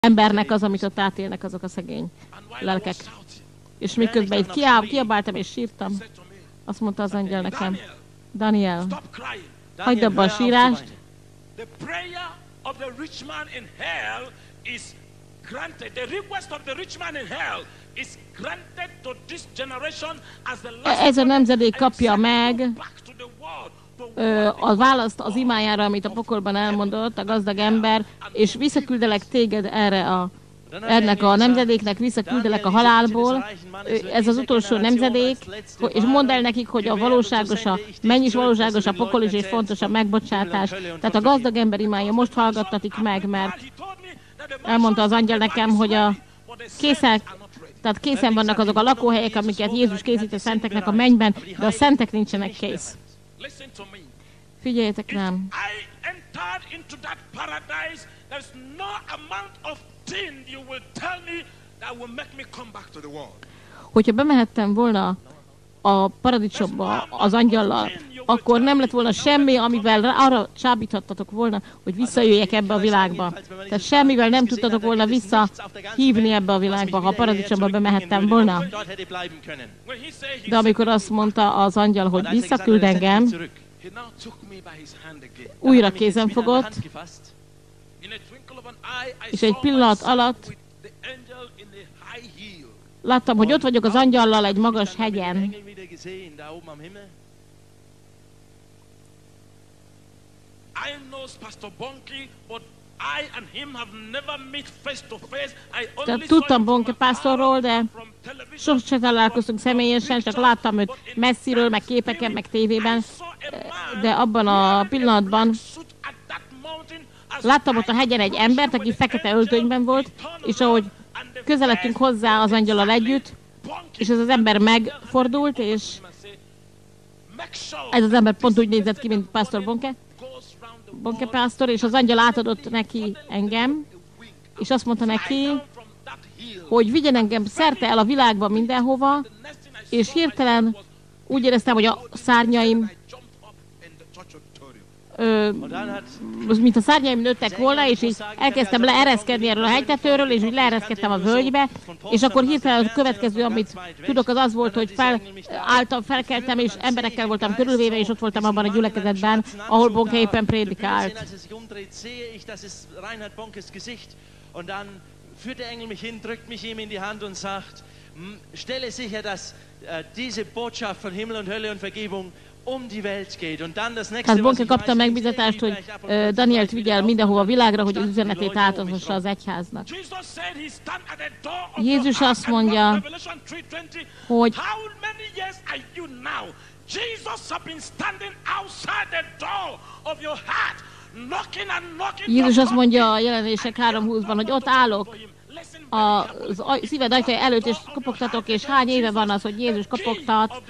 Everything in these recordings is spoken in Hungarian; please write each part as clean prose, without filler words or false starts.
embernek az, amit ott átélnek azok a szegény lelkek. És miközben itt kiabáltam és sírtam, azt mondta az angyal nekem, Daniel, hagyd abba a sírást, ez a nemzedék kapja meg a választ az imájára, amit a pokolban elmondott a gazdag ember, és visszaküldelek téged ennek a nemzedéknek, visszaküldelek a halálból. Ez az utolsó nemzedék, és mondd el nekik, hogy a valóságos, mennyi is valóságos a pokol is, és fontos a megbocsátás. Tehát a gazdag ember imája most hallgattatik meg, mert elmondta az angyal nekem, hogy készen vannak azok a lakóhelyek, amiket Jézus készít a szenteknek a mennyben, de a szentek nincsenek kész. Figyeljetek rám! Hogyha bemehettem volna a paradicsomba az angyallal, akkor nem lett volna semmi, amivel arra csábíthattatok volna, hogy visszajöjjek ebbe a világba. Tehát semmivel nem tudtatok volna visszahívni ebbe a világba, ha a paradicsomba bemehettem volna. De amikor azt mondta az angyal, hogy visszaküld engem, újra kézen fogott, és egy pillanat alatt láttam, hogy ott vagyok az angyallal egy magas hegyen. Tehát tudtam Bonke pásztorról, de sosem találkoztunk személyesen, csak láttam őt messziről, meg képeken, meg tévében, de abban a pillanatban láttam ott a hegyen egy embert, aki fekete öltönyben volt, és ahogy közeledtünk hozzá az angyallal együtt, és ez az ember megfordult, és ez az ember pont úgy nézett ki, mint pásztor Bonke pásztor, és az angyal átadott neki engem, és azt mondta neki, hogy vigyen engem szerte el a világban mindenhova, és hirtelen úgy éreztem, hogy a szárnyaim mint a szárnyaim nőttek volna, és így elkezdtem leereszkedni erről a hegytetőről, és úgy leereszkedtem a völgybe, és akkor hirtelen a következő, amit tudok, az az volt, hogy felkeltem, és emberekkel voltam körülvéve, és ott voltam abban a gyülekezetben, ahol Bonke éppen prédikált. Führt der Engel mich hin, drückt mich ihm in die Hand und sagt, stelle sicher, dass diese Botschaft von Himmel und Hölle und Vergebung die Welt geht. Und dann das nächste, hát Bonke kapta megbízatást, hogy Danielt vigyel mindenhova a világra, hogy az üzenetét átadhassa az egyháznak. Jézus azt mondja, hogy Jézus azt mondja a Jelenések 3:20-ban, hogy ott állok a szíved ajtaja előtt, és kopogtatok, és hány éve van az, hogy Jézus kopogtat.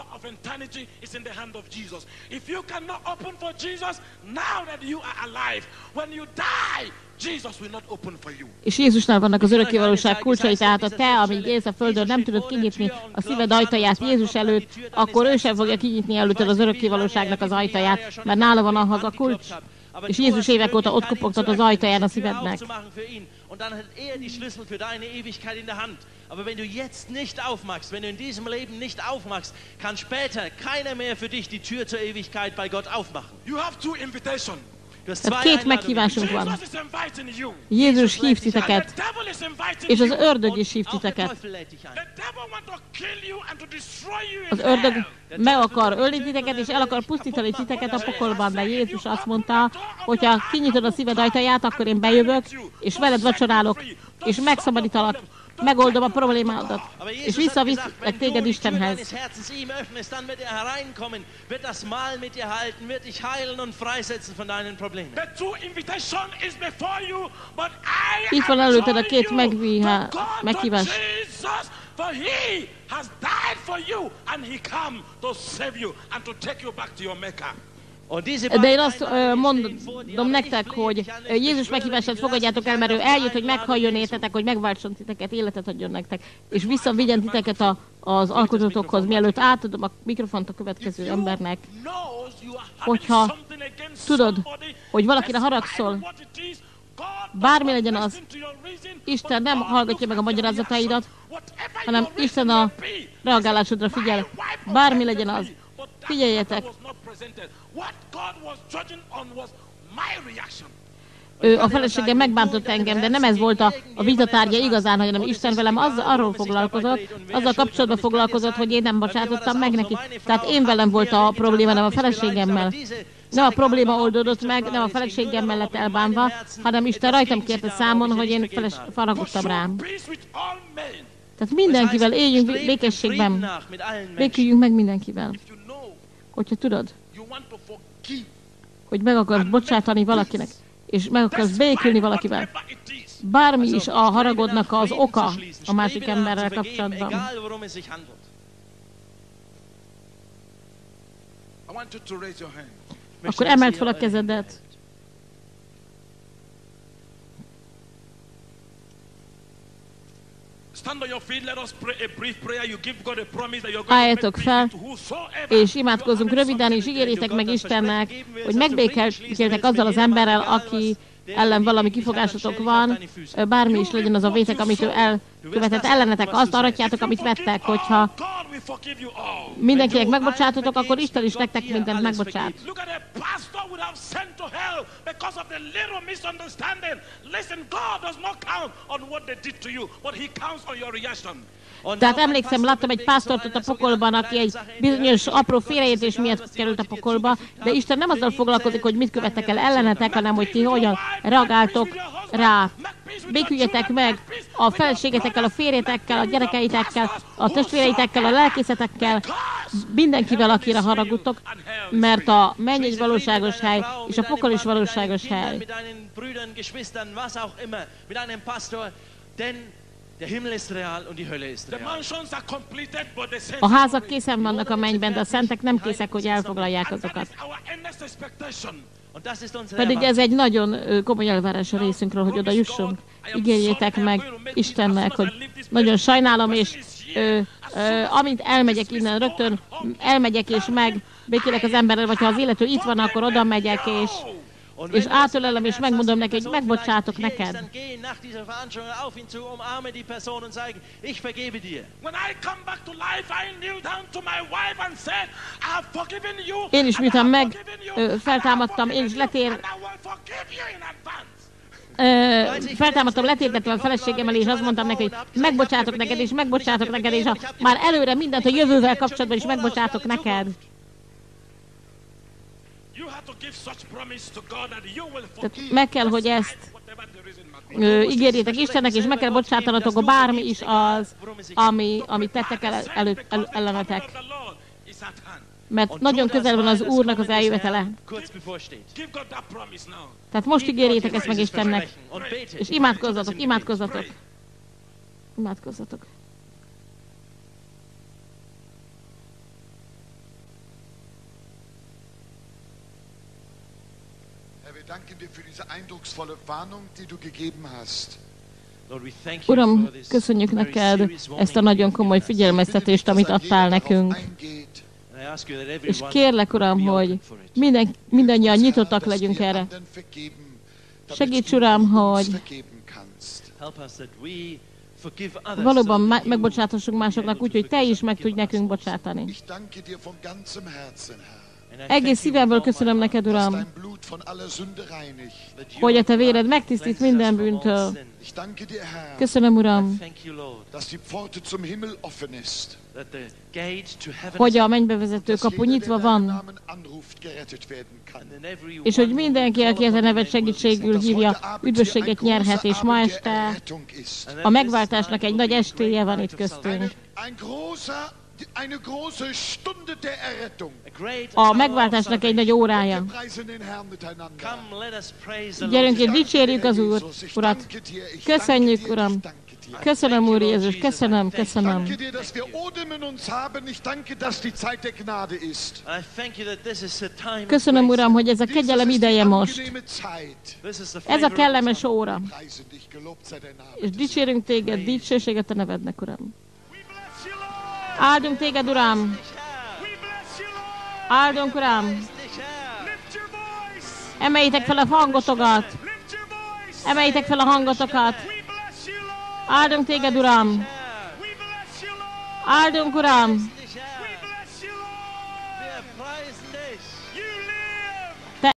És Jézusnál vannak az örökkévalóság kulcsai, tehát ha te, amíg élsz a földön, nem tudod kinyitni a szíved ajtaját Jézus előtt, akkor ő sem fogja kinyitni előtted az örökkévalóságnak az ajtaját, mert nála van ahhoz a kulcs. És Jézus évek óta ott kopogtat az ajtaján a szívednek. Und dann hat die Schlüssel für deine Ewigkeit in der Hand. Aber wenn du jetzt nicht aufmachst, wenn du in diesem Leben nicht aufmachst, kann später keiner mehr für dich die Tür zur Ewigkeit bei Gott aufmachen. You have two invitations. Két meghívásunk van. Jézus hív titeket, és az ördög is hív titeket. Az ördög meg akar ölni titeket, és el akar pusztítani titeket a pokolban, de Jézus azt mondta, hogyha kinyitod a szíved ajtaját, akkor én bejövök, és veled vacsorálok, és megszabadítalak, megoldom a problémádat, és visszaviszlek téged Istenhez. Itt van előtted a két meghívás. De én azt mondom nektek, hogy Jézus meghívását fogadjátok el, mert ő eljött, hogy meghalljon értetek, hogy megváltson titeket, életet adjon nektek, és visszavigyen titeket az alkototokhoz, mielőtt átadom a mikrofont a következő embernek. Hogyha tudod, hogy valakire haragszol, Bármi legyen az, Isten nem hallgatja meg a magyarázataidat, hanem Isten a reagálásodra figyel. Bármi legyen az. Figyeljetek! A feleségem megbántott engem, de nem ez volt a vitatárgya igazán, hanem Isten velem arról foglalkozott, azzal kapcsolatban foglalkozott, hogy én nem bocsátottam meg neki. Tehát én velem volt a probléma, nem a feleségemmel. Nem a probléma oldódott meg, nem a feleségemmel lett elbánva, hanem Isten rajtam kérte számon, hogy én faragottam rám. Tehát mindenkivel éljünk békességben. Béküljünk meg mindenkivel. Hogyha tudod, hogy meg akarsz bocsátani valakinek, és meg akarsz békülni valakivel, bármi is a haragodnak az oka a másik emberrel kapcsolatban. Akkor emeld fel a kezedet. Álljatok fel, és imádkozzunk röviden, és ígérjétek meg Istennek, hogy megbékéltek azzal az emberrel, aki ellen valami kifogásotok van, bármi is legyen az a vétek, amit ő elkövetett ellenetek, azt aratjátok, amit vettek, hogyha mindenkinek megbocsátotok, akkor Isten is nektek mindent megbocsát. Tehát emlékszem, láttam egy pásztort ott a pokolban, aki egy bizonyos apró félreértés miatt került a pokolba, de Isten nem azzal foglalkozik, hogy mit követtek el ellenetek, hanem hogy ti hogyan reagáltok rá. Béküljetek meg a feleségetekkel, a férjetekkel, a gyerekeitekkel, a testvéreitekkel, a lelkészetekkel, mindenkivel, akire haragudtok, mert a menny egy valóságos hely, és a pokol is valóságos hely. A házak készen vannak a mennyben, de a szentek nem készek, hogy elfoglalják azokat. Pedig ez egy nagyon komoly elvárás a részünkről, hogy oda jussunk. Ígérjétek meg Istennek, hogy nagyon sajnálom, és amint elmegyek innen, rögtön elmegyek és megbékélek az emberrel, vagy ha az illető itt van, akkor oda megyek, és átölelem, és megmondom neki, hogy megbocsátok neked. Én is miután feltámadtam, én is feltámadtam, letértettem a feleségemmel, és azt mondtam neki, hogy megbocsátok neked, és megbocsátok neked, és már előre mindent a jövővel kapcsolatban is megbocsátok neked. Tehát meg kell, hogy ezt ígérjétek Istennek, és meg kell bocsátanatok, bármi is az, amit tettek ellenetek. Mert nagyon közel van az Úrnak az eljövetele. Tehát most ígérjétek ezt meg Istennek, és imádkozzatok, imádkozzatok. Imádkozzatok. Uram, köszönjük neked ezt a nagyon komoly figyelmeztetést, amit adtál nekünk. És kérlek, Uram, hogy mindannyian nyitottak legyünk erre. Segíts, Uram, hogy valóban megbocsáthassunk másoknak úgy, hogy Te is meg tudj nekünk bocsátani. Egész szívemből köszönöm neked, Uram, hogy a Te véred megtisztít minden bűntől. Köszönöm, Uram, hogy a mennybe vezető kapu nyitva van, és hogy mindenki, aki ezen nevet segítségül hívja, üdvösséget nyerhet, és ma este a megváltásnak egy nagy estéje van itt köztünk. A megváltásnak egy nagy órája. Gyerünk, és dicsérjük az Urat. Köszönjük, Uram. Köszönöm, Úr Jézus, köszönöm, köszönöm. Köszönöm, Uram, hogy ez a kegyelem ideje most. Ez a kellemes óra. És dicsérünk Téged, dicsőséget a nevednek, Uram. Áldunk Téged, Uram! Áldunk, Uram! Emeljétek fel a hangotokat! Emeljétek fel a hangotokat. Áldunk téged, Uram. Áldunk, Uram.